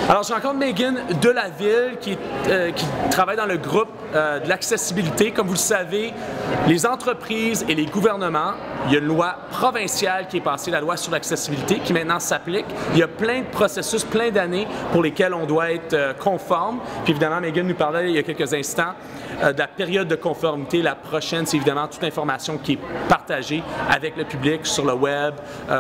Alors, je rencontre Megan de la ville qui travaille dans le groupe de l'accessibilité. Comme vous le savez, les entreprises et les gouvernements, il y a une loi provinciale qui est passée, la loi sur l'accessibilité, qui maintenant s'applique. Il y a plein de processus, plein d'années pour lesquels on doit être conforme. Puis évidemment, Megan nous parlait il y a quelques instants de la période de conformité. La prochaine, c'est évidemment toute information qui est partagée avec le public sur le web,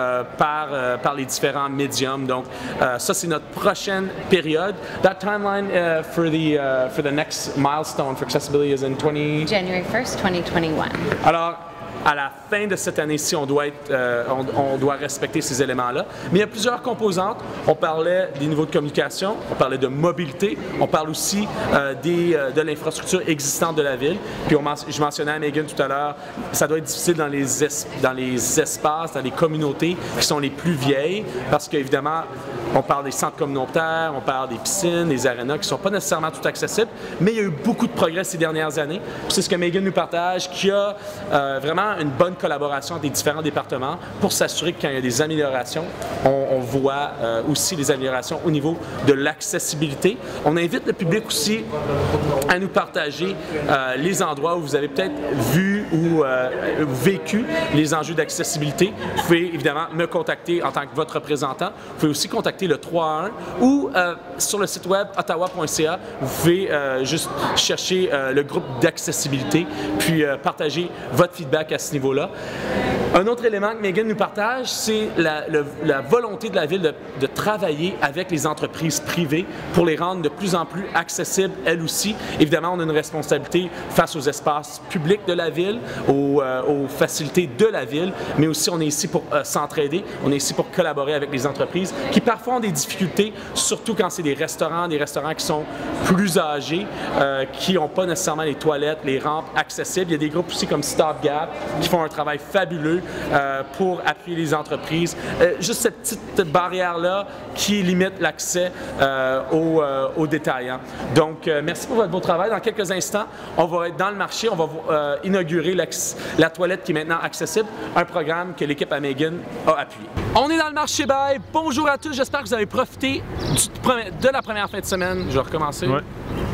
par les différents médiums. Donc, ça, c'est notre prochaine période. That timeline for the next milestone for accessibility is in January 1st, 2021. Alors, à la fin de cette année-ci, on doit respecter ces éléments-là. Mais il y a plusieurs composantes. On parlait des niveaux de communication, on parlait de mobilité, on parle aussi de l'infrastructure existante de la ville. Puis je mentionnais à Megan tout à l'heure, ça doit être difficile dans les espaces, dans les communautés qui sont les plus vieilles, parce qu'évidemment, on parle des centres communautaires, on parle des piscines, des arénas qui ne sont pas nécessairement tout accessibles, mais il y a eu beaucoup de progrès ces dernières années. C'est ce que Megan nous partage, qu'il y a vraiment une bonne collaboration des différents départements pour s'assurer que quand il y a des améliorations, on voit aussi des améliorations au niveau de l'accessibilité. On invite le public aussi à nous partager les endroits où vous avez peut-être vu ou vécu les enjeux d'accessibilité. Vous pouvez évidemment me contacter en tant que votre représentant. Vous pouvez aussi contacter le 311 ou sur le site web ottawa.ca, vous pouvez juste chercher le groupe d'accessibilité puis partager votre feedback à ce niveau-là. Un autre élément que Megan nous partage, c'est la volonté de la Ville de travailler avec les entreprises privées pour les rendre de plus en plus accessibles, elles aussi. Évidemment, on a une responsabilité face aux espaces publics de la Ville, aux facilités de la Ville, mais aussi on est ici pour s'entraider, on est ici pour collaborer avec les entreprises qui parfois ont des difficultés, surtout quand c'est des restaurants qui sont plus âgés, qui n'ont pas nécessairement les toilettes, les rampes accessibles. Il y a des groupes aussi comme StopGap qui font un travail fabuleux pour appuyer les entreprises. Juste cette petite barrière-là qui limite l'accès aux détaillants. Donc, merci pour votre beau travail. Dans quelques instants, on va être dans le marché, on va inaugurer la toilette qui est maintenant accessible, un programme que l'équipe à Megan a appuyé. On est dans le marché Bail. Bonjour à tous, j'espère que vous avez profité de la première fin de semaine. Je vais recommencer. Ouais.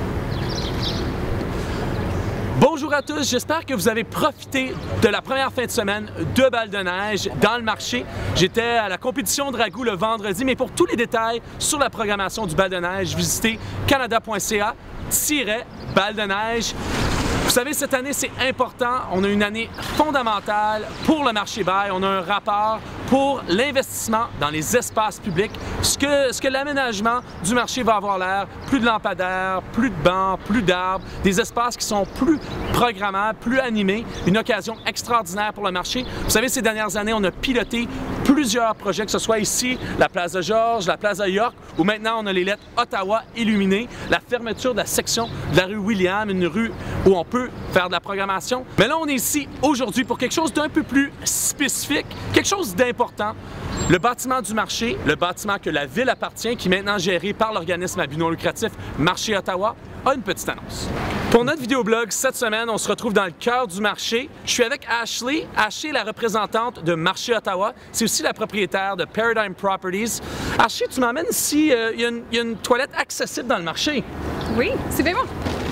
Bonjour à tous, j'espère que vous avez profité de la première fin de semaine de Bal de neige dans le marché. J'étais à la compétition de ragoût le vendredi, mais pour tous les détails sur la programmation du Bal de neige, visitez canada.ca/Bal de neige. Vous savez, cette année, c'est important. On a une année fondamentale pour le marché Bail. On a un rapport pour l'investissement dans les espaces publics, ce que l'aménagement du marché va avoir l'air, plus de lampadaires, plus de bancs, plus d'arbres, des espaces qui sont plus programmables, plus animés, une occasion extraordinaire pour le marché. Vous savez, ces dernières années, on a piloté plusieurs projets, que ce soit ici, la place de Georges, la place de York, où maintenant on a les lettres Ottawa illuminées, la fermeture de la section de la rue William, une rue où on peut faire de la programmation. Mais là, on est ici aujourd'hui pour quelque chose d'un peu plus spécifique, quelque chose d'important. Le bâtiment du marché, le bâtiment que la ville appartient, qui est maintenant géré par l'organisme à but non lucratif Marché Ottawa, a une petite annonce. Pour notre vidéoblog cette semaine, on se retrouve dans le cœur du marché. Je suis avec Ashley. Ashley est la représentante de Marché Ottawa. C'est aussi la propriétaire de Paradigm Properties. Ashley, tu m'emmènes ici, il y a une toilette accessible dans le marché. Oui, c'est bien bon.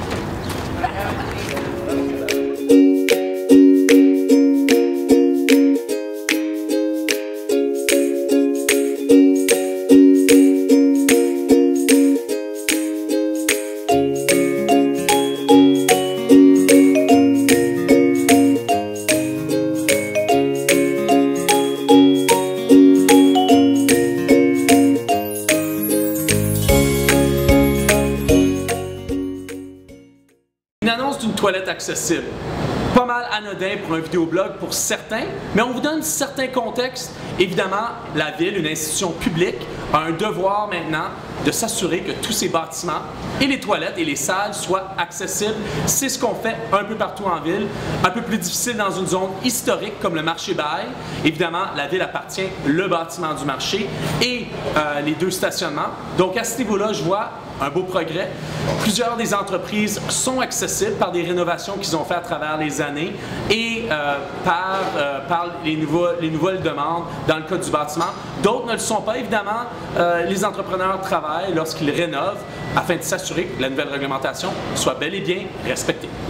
Toilette accessible. Pas mal anodin pour un vidéoblog pour certains, mais on vous donne certains contextes. Évidemment, la ville, une institution publique, a un devoir maintenant de s'assurer que tous ces bâtiments et les toilettes et les salles soient accessibles. C'est ce qu'on fait un peu partout en ville. Un peu plus difficile dans une zone historique comme le marché Bail. Évidemment, la ville appartient le bâtiment du marché et les deux stationnements. Donc à ce niveau-là, je vois un beau progrès. Plusieurs des entreprises sont accessibles par des rénovations qu'ils ont fait à travers les années. années et par les nouvelles demandes dans le cas du bâtiment. D'autres ne le sont pas, évidemment. Les entrepreneurs travaillent lorsqu'ils rénovent afin de s'assurer que la nouvelle réglementation soit bel et bien respectée.